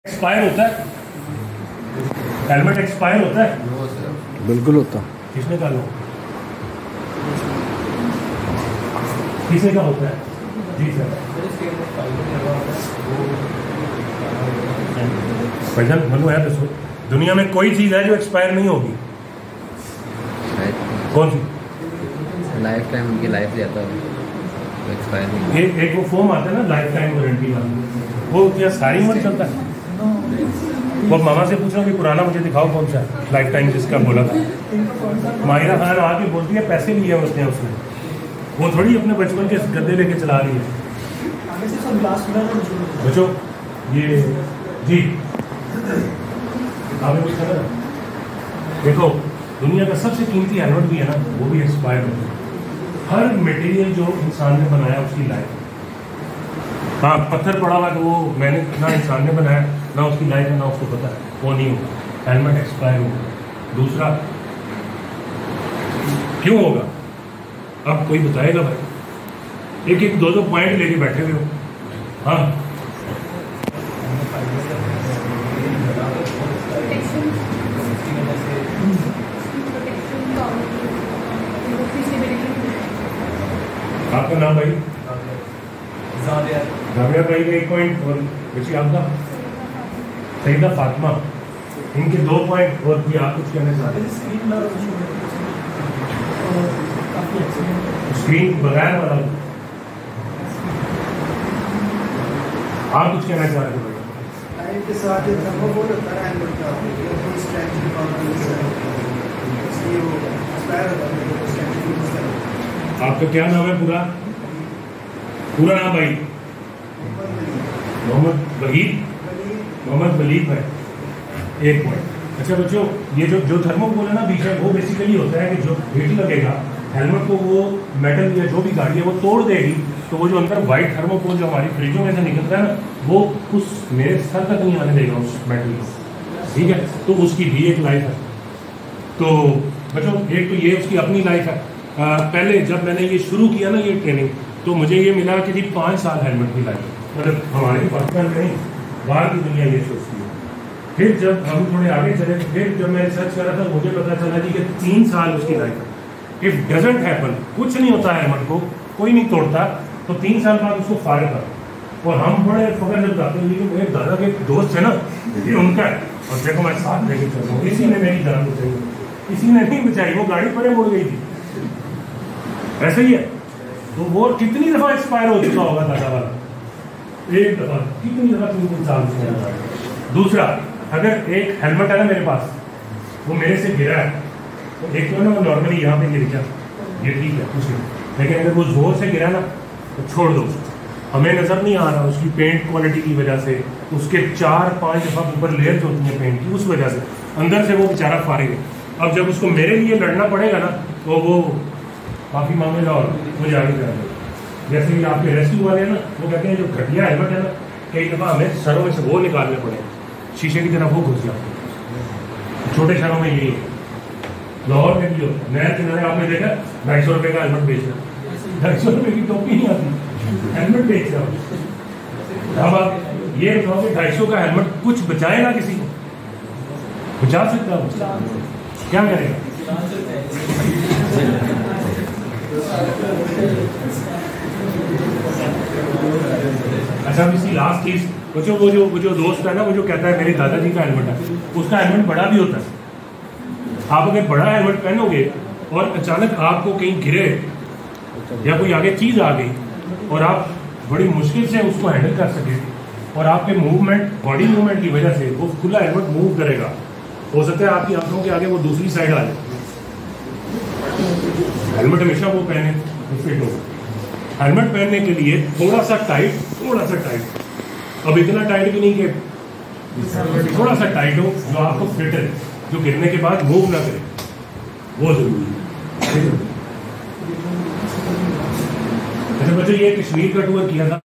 Expire होता है, helmet expire होता है? बिल्कुल होता। किसने कहा लो? किसने का होता है? जी सर। भाईजान मनु है तो दुनिया में कोई चीज है जो एक्सपायर नहीं होगी? कौन सी? लाइफ टाइम उनकी लाइफ जाता है एक्सपायर नहीं। एक वो फॉर्म आता है ना लाइफ टाइम वारंटी वाला, वो क्या सारी उम्र चलता है? वो मामा से पूछना कि पुराना मुझे दिखाओ कौन सा लाइफ टाइम जिसका बोला था। माहिरा खान आके बोलती है पैसे लिए होते हैं उसने, वो थोड़ी अपने बचपन के गद्दे लेके चला रही है। बच्चों ये जी आपने कुछ कहा? देखो दुनिया का सबसे कीमती हेलमेट भी है ना, वो भी एक्सपायर होता है। हर मटेरियल जो इंसान ने बनाया उसकी लाइफ, हाँ पत्थर पड़ा हुआ तो वो मैंने ना इंसान ने बनाया ना उसकी लाइफ है ना उसको पता है, वो नहीं होगा। हेलमेट एक्सपायर होगा। दूसरा क्यों होगा अब कोई बताएगा भाई? एक एक दो पॉइंट लेके बैठे हुए हो। हाँ आपका नाम भाई? जाविया भाई का 1 पॉइंट और बच्ची आपका? सईदा फातिमा, इनके 2 पॉइंट और भी। आप कुछ कहना चाहते हैं? स्क्रीन बगैर वाला आप कुछ कहना चाह रहे थे भाई? के साथ आपका क्या नाम है पूरा? पूरा नाम भाई? मोहम्मद वहीद, मोहम्मद वलीद भाई। 1 पॉइंट। अच्छा बच्चों, ये जो थर्मोकोल है ना बीच में, वो बेसिकली होता है कि जो हीट लगेगा हेलमेट को, वो मेटल या जो भी गाड़ी है वो तोड़ देगी, तो वो जो अंदर वाइट थर्मोकोल जो हमारी फ्रिजों में से निकलता है ना, वो उस मेरे सर तक नहीं आने देगा उस मेटल को, ठीक है? तो उसकी भी एक लाइफ है। तो बच्चों एक तो ये उसकी अपनी लाइफ है। पहले जब मैंने ये शुरू किया ना ये ट्रेनिंग, तो मुझे ये मिला कि जी 5 साल हेलमेट की लाइफ, मतलब हमारे पाकिस्तान में नहीं बाहर की दुनिया ये सोचती है। फिर जब हम थोड़े आगे चले, फिर जब मैं रिसर्च कर रहा था मुझे पता चला जी कि 3 साल उसकी लाइफ है। इफ डजंट हैपन, कुछ नहीं होता हेलमेट को, कोई नहीं तोड़ता, तो 3 साल बाद उसको फायर कर। और हम बड़े फकर जब जाते हैं, लेकिन मेरे दादा के दोस्त है ना, ये उनका है, और देखो मैं साथ लेके चल रहा हूँ, इसी ने मेरी जान बचाई, इसी ने नहीं बचाई, वो गाड़ी परे मुड़ गई थी। ऐसे ही है। तो वो कितनी दफा एक्सपायर हो चुका होगा दादा वाला? 1 दफा, कितनी दफा? 3 साल से। दूसरा, अगर एक हेलमेट है ना मेरे पास, वो मेरे से गिरा है, तो एक तो ना वो नॉर्मली यहाँ पे गिर गया, ये ठीक है कुछ नहीं, लेकिन अगर वो जोर से गिरा ना तो छोड़ दो, हमें नजर नहीं आ रहा उसकी पेंट क्वालिटी की वजह से, उसके 4-5 दफा ऊपर लेयर्स होती हैं पेंट की, उस वजह से अंदर से वो बेचारा फारिग है। अब जब उसको मेरे लिए लड़ना पड़ेगा ना, तो वो काफी मांगेगा और मुझे आगे जा देगा। जैसे कि आपके रेस्क्यू वाले हैं ना, वो कहते हैं जो घटिया हेलमेट है ना, कई दफा हमें शहरों में से वो निकालने पड़े, शीशे की तरफ वो घुस जाते। छोटे शहरों में यही है, लाहौर में भी होता है। नहर किनारे आपने देखा 250 रुपये का हेलमेट बेच रहा, 250 रुपये की टोपी नहीं आती, हेलमेट बेच रहा हूँ। अब आप ये बताओ कि 250 का हेलमेट कुछ बचाएगा किसी को? बचा सकता हूँ? क्या करेगा? अच्छा इसकी लास्ट चीज बच्चों, वो जो दोस्त है ना, वो जो कहता है मेरे दादाजी का हेलमेट है, उसका हेलमेट बड़ा भी होता है। आप अगर बड़ा हेलमेट पहनोगे और अचानक आपको कहीं गिरे या कोई आगे चीज आ गई और आप बड़ी मुश्किल से उसको हैंडल कर सके, और आपके मूवमेंट, बॉडी मूवमेंट की वजह से वो खुला हेलमेट मूव करेगा, हो सकता है आपकी आंखों के आगे वो दूसरी साइड आ जाए। हेलमेट हमेशा वो पहने फिट हो। हेलमेट पहनने के लिए थोड़ा सा टाइट, अब इतना टाइट भी नहीं कि थोड़ा सा टाइट हो जो आपको फिट है, जो गिरने के बाद मूव ना करे, वो जरूरी है। अच्छा बच्चों, ये कश्मीर का टूर किया था।